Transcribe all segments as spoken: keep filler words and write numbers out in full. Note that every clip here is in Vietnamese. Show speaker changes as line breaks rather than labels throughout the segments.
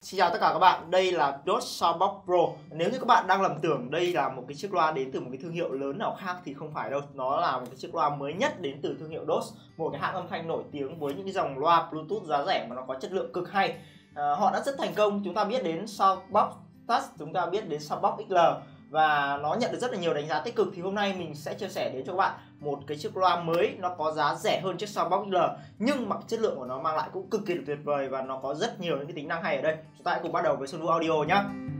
Xin chào tất cả các bạn, đây là đê ô ét Soundbox Pro. Nếu như các bạn đang lầm tưởng đây là một cái chiếc loa đến từ một cái thương hiệu lớn nào khác thì không phải đâu. Nó là một cái chiếc loa mới nhất đến từ thương hiệu đê ô ét, một cái hãng âm thanh nổi tiếng với những cái dòng loa Bluetooth giá rẻ mà nó có chất lượng cực hay. À, họ đã rất thành công, chúng ta biết đến Soundbox Touch, chúng ta biết đến Soundbox ích lờ và nó nhận được rất là nhiều đánh giá tích cực. Thì hôm nay mình sẽ chia sẻ đến cho các bạn một cái chiếc loa mới, nó có giá rẻ hơn chiếc Soundbox ích lờ nhưng mà chất lượng của nó mang lại cũng cực kỳ tuyệt vời và nó có rất nhiều những cái tính năng hay ở đây. Chúng ta hãy cùng bắt đầu với Sunwoo Audio nhé.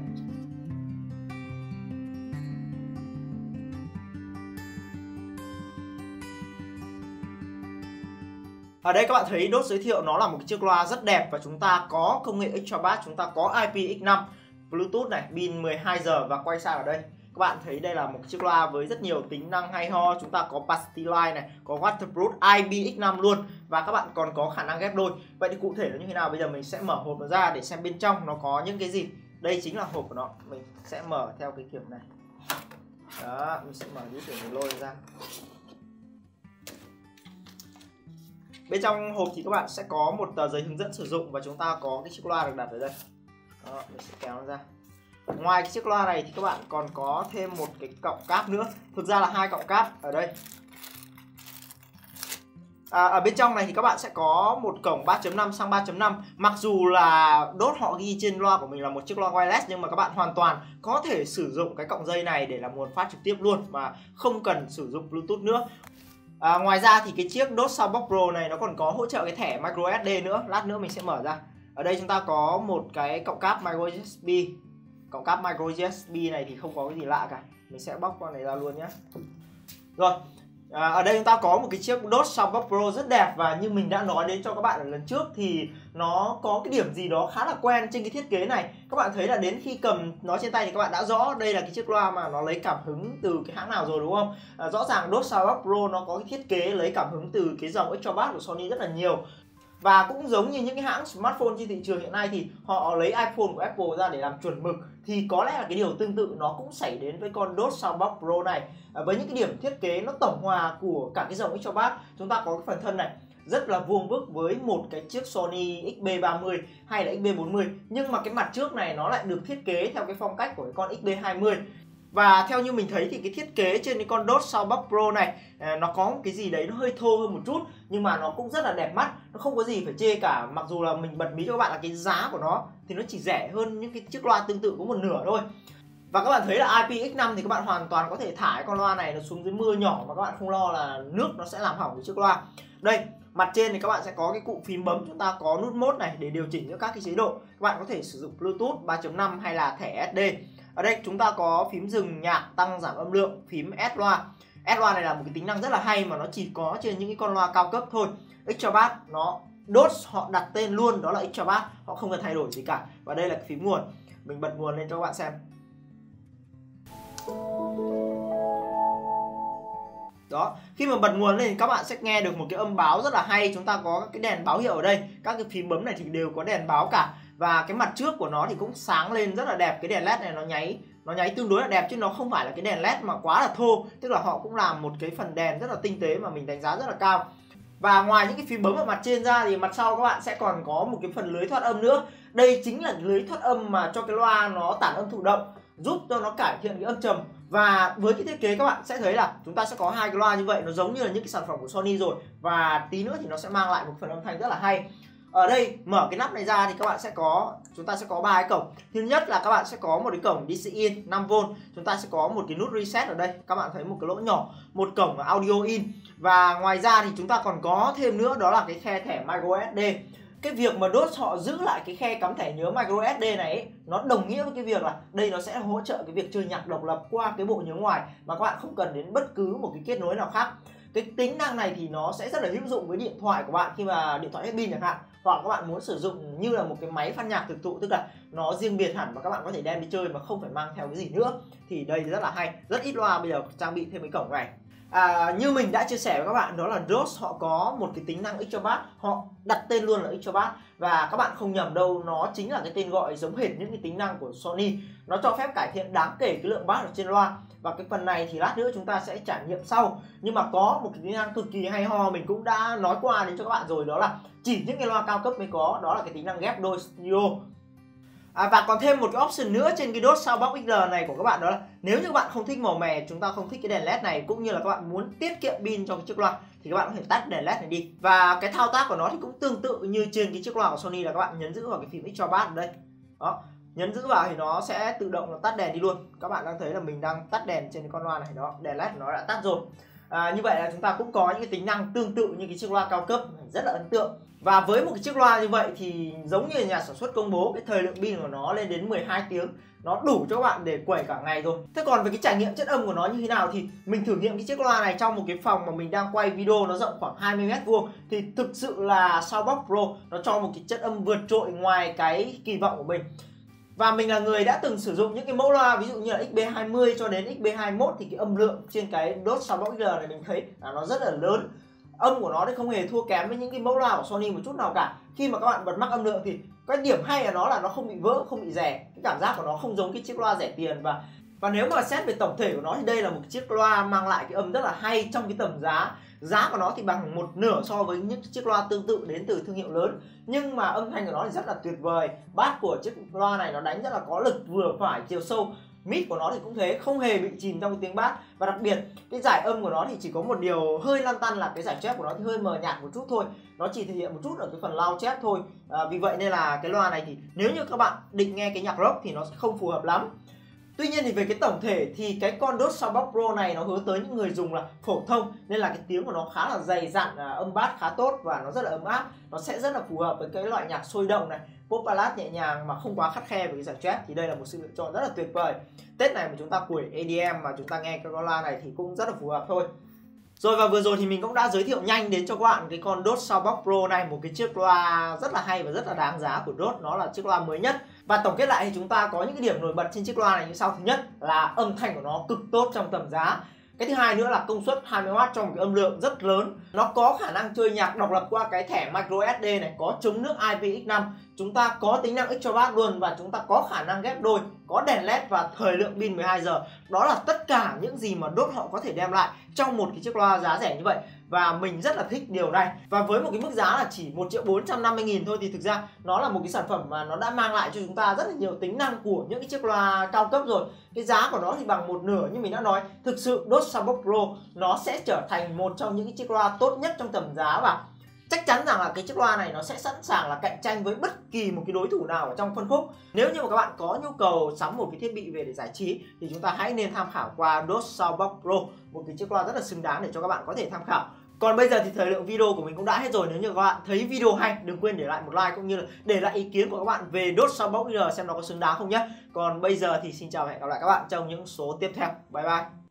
Ở đây các bạn thấy đê ô ét giới thiệu nó là một cái chiếc loa rất đẹp và chúng ta có công nghệ Extra Bass, chúng ta có I P X năm, Bluetooth này, pin mười hai giờ và quay sang ở đây. Các bạn thấy đây là một chiếc loa với rất nhiều tính năng hay ho. Chúng ta có Pastille này, có Waterproof, I P X năm luôn và các bạn còn có khả năng ghép đôi. Vậy thì cụ thể nó như thế nào? Bây giờ mình sẽ mở hộp nó ra để xem bên trong nó có những cái gì. Đây chính là hộp của nó. Mình sẽ mở theo cái kiểu này. Đó, mình sẽ mở cái kiểu mình lôi ra. Bên trong hộp thì các bạn sẽ có một tờ giấy hướng dẫn sử dụng và chúng ta có cái chiếc loa được đặt ở đây. Đó, mình sẽ kéo nó ra. Ngoài cái chiếc loa này thì các bạn còn có thêm một cái cọng cáp nữa. Thực ra là hai cọng cáp ở đây. À, ở bên trong này thì các bạn sẽ có một cổng ba chấm năm sang ba chấm năm. Mặc dù là đê ô ét họ ghi trên loa của mình là một chiếc loa wireless nhưng mà các bạn hoàn toàn có thể sử dụng cái cọng dây này để làm nguồn phát trực tiếp luôn mà không cần sử dụng Bluetooth nữa. À, ngoài ra thì cái chiếc đê ô ét Soundbox Pro này nó còn có hỗ trợ cái thẻ micro ét đê nữa. Lát nữa mình sẽ mở ra. Ở đây chúng ta có một cái cọng cáp micro u ét bê. Cọng cáp micro u ét bê này thì không có cái gì lạ cả. Mình sẽ bóc con này ra luôn nhé. Rồi, à, ở đây chúng ta có một cái chiếc đê ô ét Soundbox Pro rất đẹp và như mình đã nói đến cho các bạn ở lần trước thì nó có cái điểm gì đó khá là quen trên cái thiết kế này. Các bạn thấy là đến khi cầm nó trên tay thì các bạn đã rõ đây là cái chiếc loa mà nó lấy cảm hứng từ cái hãng nào rồi đúng không? À, rõ ràng đê ô ét Soundbox Pro nó có cái thiết kế lấy cảm hứng từ cái dòng Extra Bass của Sony rất là nhiều. Và cũng giống như những cái hãng smartphone trên thị trường hiện nay thì họ lấy iPhone của Apple ra để làm chuẩn mực, thì có lẽ là cái điều tương tự nó cũng xảy đến với con đê ô ét Soundbox Pro này. À, với những cái điểm thiết kế nó tổng hòa của cả cái dòng Extra Bass, chúng ta có cái phần thân này rất là vuông vức với một cái chiếc Sony X B ba mươi hay là X B bốn mươi, nhưng mà cái mặt trước này nó lại được thiết kế theo cái phong cách của cái con X B hai mươi. Và theo như mình thấy thì cái thiết kế trên cái con đê ô ét Soundbox Pro này à, nó có một cái gì đấy nó hơi thô hơn một chút nhưng mà nó cũng rất là đẹp mắt, nó không có gì phải chê cả. Mặc dù là mình bật mí cho các bạn là cái giá của nó thì nó chỉ rẻ hơn những cái chiếc loa tương tự có một nửa thôi. Và các bạn thấy là I P X năm thì các bạn hoàn toàn có thể thả cái con loa này nó xuống dưới mưa nhỏ mà các bạn không lo là nước nó sẽ làm hỏng cái chiếc loa. Đây, mặt trên thì các bạn sẽ có cái cụm phím bấm, chúng ta có nút mode này để điều chỉnh cho các cái chế độ. Các bạn có thể sử dụng Bluetooth ba chấm năm hay là thẻ ét đê. Ở đây chúng ta có phím dừng nhạc, tăng giảm âm lượng, phím ép loa. ép loa này là một cái tính năng rất là hay mà nó chỉ có trên những cái con loa cao cấp thôi. Extra Bass nó đê ô ét họ đặt tên luôn đó là Extra Bass, họ không cần thay đổi gì cả. Và đây là cái phím nguồn. Mình bật nguồn lên cho các bạn xem. Đó, khi mà bật nguồn lên thì các bạn sẽ nghe được một cái âm báo rất là hay. Chúng ta có cái đèn báo hiệu ở đây, các cái phím bấm này thì đều có đèn báo cả. Và cái mặt trước của nó thì cũng sáng lên rất là đẹp. Cái đèn led này nó nháy nó nháy tương đối là đẹp chứ nó không phải là cái đèn led mà quá là thô. Tức là họ cũng làm một cái phần đèn rất là tinh tế mà mình đánh giá rất là cao. Và ngoài những cái phím bấm ở mặt trên ra thì mặt sau các bạn sẽ còn có một cái phần lưới thoát âm nữa. Đây chính là lưới thoát âm mà cho cái loa nó tản âm thụ động, giúp cho nó cải thiện cái âm trầm. Và với cái thiết kế các bạn sẽ thấy là chúng ta sẽ có hai cái loa như vậy, nó giống như là những cái sản phẩm của Sony rồi. Và tí nữa thì nó sẽ mang lại một phần âm thanh rất là hay. Ở đây mở cái nắp này ra thì các bạn sẽ có chúng ta sẽ có ba cái cổng. Thứ nhất là các bạn sẽ có một cái cổng đê xê in năm vôn, chúng ta sẽ có một cái nút reset ở đây, các bạn thấy một cái lỗ nhỏ, một cổng audio in. Và ngoài ra thì chúng ta còn có thêm nữa đó là cái khe thẻ micro ét đê. Cái việc mà đê ô ét họ giữ lại cái khe cắm thẻ nhớ micro ét đê này ấy, nó đồng nghĩa với cái việc là đây nó sẽ hỗ trợ cái việc chơi nhạc độc lập qua cái bộ nhớ ngoài mà các bạn không cần đến bất cứ một cái kết nối nào khác. Cái tính năng này thì nó sẽ rất là hữu dụng với điện thoại của bạn khi mà điện thoại hết pin chẳng hạn, hoặc các bạn muốn sử dụng như là một cái máy phát nhạc thực thụ, tức là nó riêng biệt hẳn và các bạn có thể đem đi chơi mà không phải mang theo cái gì nữa, thì đây rất là hay. Rất ít loa bây giờ trang bị thêm cái cổng này. À, như mình đã chia sẻ với các bạn đó là đê ô ét họ có một cái tính năng Extra Bass, họ đặt tên luôn là Extra Bass và các bạn không nhầm đâu, nó chính là cái tên gọi giống hệt những cái tính năng của Sony. Nó cho phép cải thiện đáng kể cái lượng bass ở trên loa và cái phần này thì lát nữa chúng ta sẽ trải nghiệm sau. Nhưng mà có một cái tính năng cực kỳ hay ho mình cũng đã nói qua đến cho các bạn rồi, đó là chỉ những cái loa cao cấp mới có, đó là cái tính năng ghép đôi stereo. À, và còn thêm một cái option nữa trên cái đốt Soundbox ích lờ này của các bạn, đó là nếu như các bạn không thích màu mè, chúng ta không thích cái đèn led này, cũng như là các bạn muốn tiết kiệm pin cho cái chiếc loa thì các bạn có thể tắt đèn led này đi. Và cái thao tác của nó thì cũng tương tự như trên cái chiếc loa của Sony, là các bạn nhấn giữ vào cái phím extra bass ở đây. Đó, nhấn giữ vào thì nó sẽ tự động là tắt đèn đi luôn. Các bạn đang thấy là mình đang tắt đèn trên con loa này, đó, đèn led nó đã tắt rồi. À, như vậy là chúng ta cũng có những cái tính năng tương tự như cái chiếc loa cao cấp, rất là ấn tượng. Và với một cái chiếc loa như vậy thì giống như nhà sản xuất công bố, cái thời lượng pin của nó lên đến mười hai tiếng, nó đủ cho các bạn để quẩy cả ngày rồi. Thế còn về cái trải nghiệm chất âm của nó như thế nào thì mình thử nghiệm cái chiếc loa này trong một cái phòng mà mình đang quay video, nó rộng khoảng hai mươi mét vuông, thì thực sự là Soundbox Pro nó cho một cái chất âm vượt trội ngoài cái kỳ vọng của mình. Và mình là người đã từng sử dụng những cái mẫu loa ví dụ như là X B hai mươi cho đến X B hai mươi mốt, thì cái âm lượng trên cái đốt Soundbox ích lờ này mình thấy là nó rất là lớn. Âm của nó thì không hề thua kém với những cái mẫu loa của Sony một chút nào cả. Khi mà các bạn bật mắc âm lượng thì cái điểm hay ở nó là nó không bị vỡ, không bị rè. Cái cảm giác của nó không giống cái chiếc loa rẻ tiền. Và và nếu mà xét về tổng thể của nó thì đây là một chiếc loa mang lại cái âm rất là hay trong cái tầm giá. Giá của nó thì bằng một nửa so với những chiếc loa tương tự đến từ thương hiệu lớn, nhưng mà âm thanh của nó thì rất là tuyệt vời. Bass của chiếc loa này nó đánh rất là có lực, vừa phải, chiều sâu. Mid của nó thì cũng thế, không hề bị chìm trong cái tiếng bass. Và đặc biệt cái giải âm của nó thì chỉ có một điều hơi lăn tăn là cái giải chép của nó thì hơi mờ nhạt một chút thôi. Nó chỉ thể hiện một chút ở cái phần loud chép thôi. à, Vì vậy nên là cái loa này thì nếu như các bạn định nghe cái nhạc rock thì nó sẽ không phù hợp lắm. Tuy nhiên thì về cái tổng thể thì cái con đốt Soundbox Pro này nó hướng tới những người dùng là phổ thông, nên là cái tiếng của nó khá là dày dặn, âm bass khá tốt và nó rất là ấm áp. Nó sẽ rất là phù hợp với cái loại nhạc sôi động này, pop ballad nhẹ nhàng mà không quá khắt khe về cái giải chép, thì đây là một sự lựa chọn rất là tuyệt vời. Tết này mà chúng ta củi E D M mà chúng ta nghe cái con loa này thì cũng rất là phù hợp thôi. Rồi, và vừa rồi thì mình cũng đã giới thiệu nhanh đến cho các bạn cái con đốt Soundbox Pro này, một cái chiếc loa rất là hay và rất là đáng giá của đốt. Nó là chiếc loa mới nhất. Và tổng kết lại thì chúng ta có những cái điểm nổi bật trên chiếc loa này như sau. Thứ nhất là âm thanh của nó cực tốt trong tầm giá. Cái thứ hai nữa là công suất hai mươi oát trong một cái âm lượng rất lớn. Nó có khả năng chơi nhạc độc lập qua cái thẻ micro ét đê này, có chống nước I P X năm. Chúng ta có tính năng extra bass luôn, và chúng ta có khả năng ghép đôi, có đèn led và thời lượng pin mười hai giờ. Đó là tất cả những gì mà đốt họ có thể đem lại trong một cái chiếc loa giá rẻ như vậy. Và mình rất là thích điều này. Và với một cái mức giá là chỉ một triệu bốn trăm năm mươi nghìn thôi thì thực ra nó là một cái sản phẩm mà nó đã mang lại cho chúng ta rất là nhiều tính năng của những cái chiếc loa cao cấp rồi. Cái giá của nó thì bằng một nửa, như mình đã nói. Thực sự đốt Soundbox Pro nó sẽ trở thành một trong những cái chiếc loa tốt nhất trong tầm giá, và chắc chắn rằng là cái chiếc loa này nó sẽ sẵn sàng là cạnh tranh với bất kỳ một cái đối thủ nào ở trong phân khúc. Nếu như mà các bạn có nhu cầu sắm một cái thiết bị về để giải trí thì chúng ta hãy nên tham khảo qua đốt Soundbox Pro, một cái chiếc loa rất là xứng đáng để cho các bạn có thể tham khảo. Còn bây giờ thì thời lượng video của mình cũng đã hết rồi. Nếu như các bạn thấy video hay, đừng quên để lại một like cũng như là để lại ý kiến của các bạn về đốt Soundbox ích lờ xem nó có xứng đáng không nhé. Còn bây giờ thì xin chào và hẹn gặp lại các bạn trong những số tiếp theo. Bye bye.